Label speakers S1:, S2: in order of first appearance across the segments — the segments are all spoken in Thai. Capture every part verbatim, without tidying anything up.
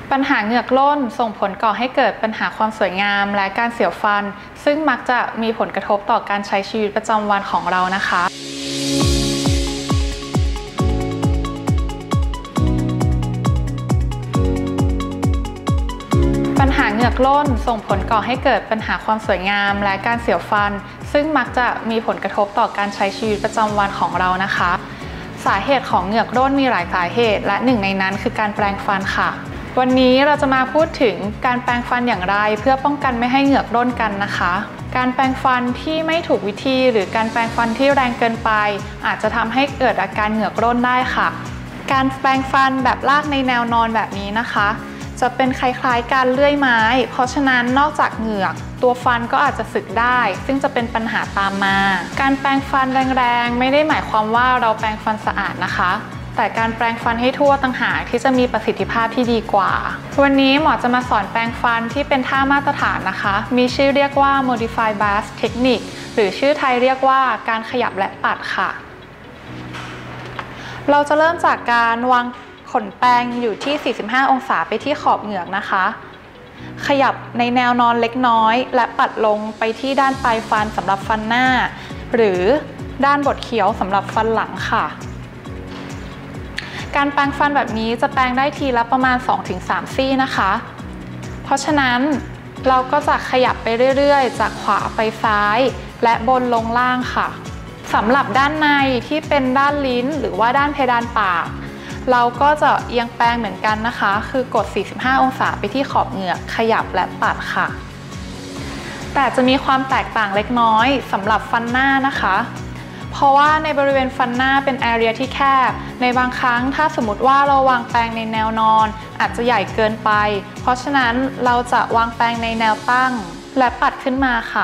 S1: ปัญหาเหงือกร่นส่งผลก่อให้เกิดปัญหาความสวยงามและการเสียวฟันซึ่งมักจะมีผลกระทบต่อการใช้ชีวิตประจำวันของเรานะคะปัญหาเหงือกร่นส่งผลก่อให้เกิดปัญหาความสวยงามและการเสียวฟันซึ่งมักจะมีผลกระทบต่อการใช้ชีวิตประจำวันของเรานะคะสาเหตุของเหงือกร่นมีหลายสาเหตุและหนึ่งในนั้นคือการแปรงฟันค่ะวันนี้เราจะมาพูดถึงการแปรงฟันอย่างไรเพื่อป้องกันไม่ให้เหงือกร่นกันนะคะการแปรงฟันที่ไม่ถูกวิธีหรือการแปรงฟันที่แรงเกินไปอาจจะทำให้เกิดอาการเหงือกร่นได้ค่ะการแปรงฟันแบบลากในแนวนอนแบบนี้นะคะจะเป็นคล้ายๆการเลื่อยไม้เพราะฉะนั้นนอกจากเหงือกตัวฟันก็อาจจะสึกได้ซึ่งจะเป็นปัญหาตามมาการแปรงฟันแรงๆไม่ได้หมายความว่าเราแปรงฟันสะอาดนะคะแต่การแปรงฟันให้ทั่วต่างหากที่จะมีประสิทธิภาพที่ดีกว่าวันนี้หมอจะมาสอนแปรงฟันที่เป็นท่ามาตรฐานนะคะมีชื่อเรียกว่า Modified Buzz Technique หรือชื่อไทยเรียกว่าการขยับและปัดค่ะเราจะเริ่มจากการวางขนแปรงอยู่ที่สี่สิบห้าองศาไปที่ขอบเหงือกนะคะขยับในแนวนอนเล็กน้อยและปัดลงไปที่ด้านปลายฟันสำหรับฟันหน้าหรือด้านบดเคี้ยวสำหรับฟันหลังค่ะการแปรงฟันแบบนี้จะแปรงได้ทีละประมาณ สองถึงสาม ซี่นะคะเพราะฉะนั้นเราก็จะขยับไปเรื่อยๆจากขวาไปซ้ายและบนลงล่างค่ะสำหรับด้านในที่เป็นด้านลิ้นหรือว่าด้านเพดานปากเราก็จะเอียงแปรงเหมือนกันนะคะคือกดสี่สิบห้าองศาไปที่ขอบเหงือกขยับและปัดค่ะแต่จะมีความแตกต่างเล็กน้อยสำหรับฟันหน้านะคะเพราะว่าในบริเวณฟันหน้าเป็นแอเรียที่แคบในบางครั้งถ้าสมมติว่าเราวางแปรงในแนวนอนอาจจะใหญ่เกินไปเพราะฉะนั้นเราจะวางแปรงในแนวตั้งและปัดขึ้นมาค่ะ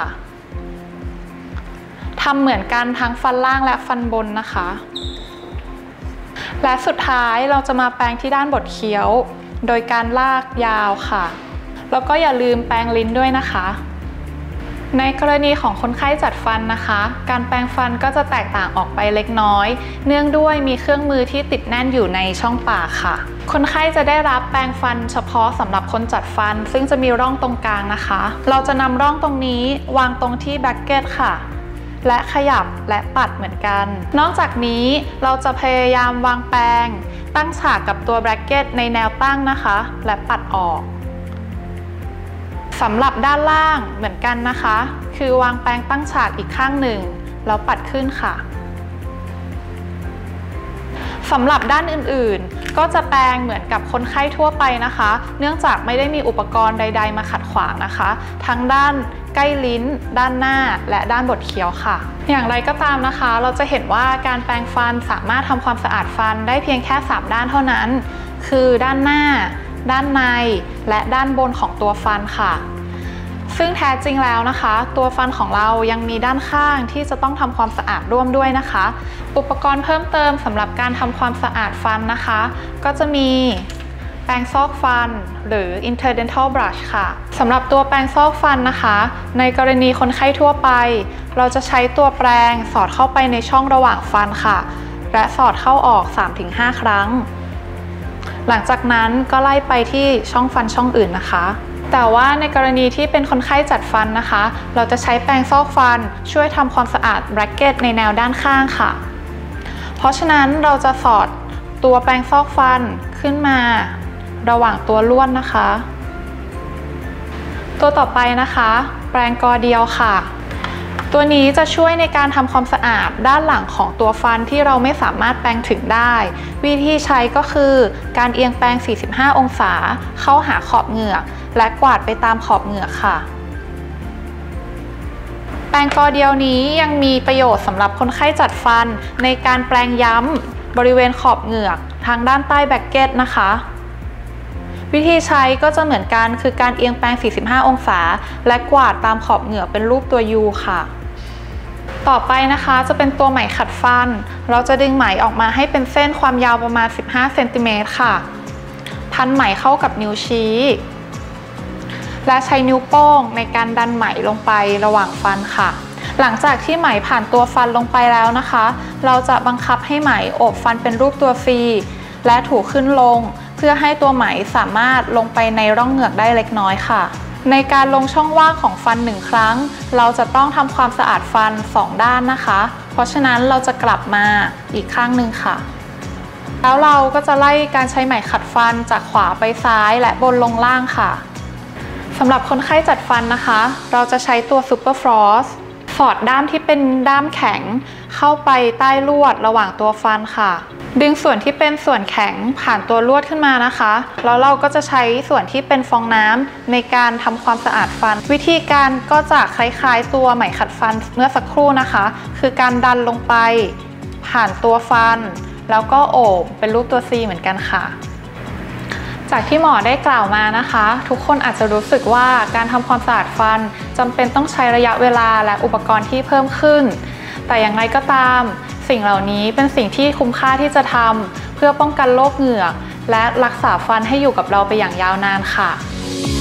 S1: ทำเหมือนกันทั้งฟันล่างและฟันบนนะคะและสุดท้ายเราจะมาแปรงที่ด้านบดเคี้ยวโดยการลากยาวค่ะแล้วก็อย่าลืมแปรงลิ้นด้วยนะคะในกรณีของคนไข้จัดฟันนะคะการแปรงฟันก็จะแตกต่างออกไปเล็กน้อยเนื่องด้วยมีเครื่องมือที่ติดแน่นอยู่ในช่องปากค่ะคนไข้จะได้รับแปรงฟันเฉพาะสำหรับคนจัดฟันซึ่งจะมีร่องตรงกลางนะคะเราจะนำร่องตรงนี้วางตรงที่แบรคเก็ตค่ะและขยับและปัดเหมือนกันนอกจากนี้เราจะพยายามวางแปรงตั้งฉากกับตัวแบรคเก็ตในแนวตั้งนะคะและปัดออกสำหรับด้านล่างเหมือนกันนะคะคือวางแปรงตั้งฉากอีกข้างหนึ่งแล้วปัดขึ้นค่ะสำหรับด้านอื่นๆก็จะแปรงเหมือนกับคนไข้ทั่วไปนะคะเนื่องจากไม่ได้มีอุปกรณ์ใดๆมาขัดขวางนะคะทั้งด้านใกล้ลิ้นด้านหน้าและด้านบดเคี้ยวค่ะอย่างไรก็ตามนะคะเราจะเห็นว่าการแปรงฟันสามารถทำความสะอาดฟันได้เพียงแค่สามด้านเท่านั้นคือด้านหน้าด้านในและด้านบนของตัวฟันค่ะซึ่งแท้จริงแล้วนะคะตัวฟันของเรายังมีด้านข้างที่จะต้องทำความสะอาดร่วมด้วยนะคะอุปกรณ์เพิ่มเติมสำหรับการทำความสะอาดฟันนะคะก็จะมีแปรงซอกฟันหรือ interdental brush ค่ะสำหรับตัวแปรงซอกฟันนะคะในกรณีคนไข้ทั่วไปเราจะใช้ตัวแปรงสอดเข้าไปในช่องระหว่างฟันค่ะและสอดเข้าออก สามถึงห้า ครั้งหลังจากนั้นก็ไล่ไปที่ช่องฟันช่องอื่นนะคะแต่ว่าในกรณีที่เป็นคนไข้จัดฟันนะคะเราจะใช้แปรงซอกฟันช่วยทำความสะอาดแบรคเก็ตในแนวด้านข้างค่ะเพราะฉะนั้นเราจะสอดตัวแปรงซอกฟันขึ้นมาระหว่างตัวลวดนะคะตัวต่อไปนะคะแปรงกอเดียวค่ะตัวนี้จะช่วยในการทำความสะอาดด้านหลังของตัวฟันที่เราไม่สามารถแปรงถึงได้วิธีใช้ก็คือการเอียงแปรงสี่สิบห้าองศาเข้าหาขอบเหงือกและกวาดไปตามขอบเหงือกค่ะแปรงกอเดียวนี้ยังมีประโยชน์สำหรับคนไข้จัดฟันในการแปรงย้ำบริเวณขอบเหงือกทางด้านใต้แบรคเก็ตนะคะวิธีใช้ก็จะเหมือนกันคือการเอียงแปรงสี่สิบห้าองศาและกวาดตามขอบเหงือกเป็นรูปตัว ยู ค่ะต่อไปนะคะจะเป็นตัวไหมขัดฟันเราจะดึงไหมออกมาให้เป็นเส้นความยาวประมาณสิบห้าเซนติเมตรค่ะพันไหมเข้ากับนิ้วชี้และใช้นิ้วโป้งในการดันไหมลงไประหว่างฟันค่ะหลังจากที่ไหมผ่านตัวฟันลงไปแล้วนะคะเราจะบังคับให้ไหมโอบฟันเป็นรูปตัว ซี และถูขึ้นลงเพื่อให้ตัวไหมสามารถลงไปในร่องเหงือกได้เล็กน้อยค่ะในการลงช่องว่างของฟันหนึ่งครั้งเราจะต้องทำความสะอาดฟันสองด้านนะคะเพราะฉะนั้นเราจะกลับมาอีกข้างหนึ่งค่ะแล้วเราก็จะไล่การใช้ไหมขัดฟันจากขวาไปซ้ายและบนลงล่างค่ะสำหรับคนไข้จัดฟันนะคะเราจะใช้ตัว Super Floss สอดด้ามที่เป็นด้ามแข็งเข้าไปใต้ลวดระหว่างตัวฟันค่ะดึงส่วนที่เป็นส่วนแข็งผ่านตัวลวดขึ้นมานะคะแล้วเราก็จะใช้ส่วนที่เป็นฟองน้ำในการทำความสะอาดฟันวิธีการก็จะคล้ายๆตัวไหมขัดฟันเมื่อสักครู่นะคะคือการดันลงไปผ่านตัวฟันแล้วก็โอบเป็นรูปตัว C เหมือนกันค่ะจากที่หมอได้กล่าวมานะคะทุกคนอาจจะรู้สึกว่าการทำความสะอาดฟันจำเป็นต้องใช้ระยะเวลาและอุปกรณ์ที่เพิ่มขึ้นแต่อย่างไรก็ตามสิ่งเหล่านี้เป็นสิ่งที่คุ้มค่าที่จะทำเพื่อป้องกันโรคเหงือกและรักษาฟันให้อยู่กับเราไปอย่างยาวนานค่ะ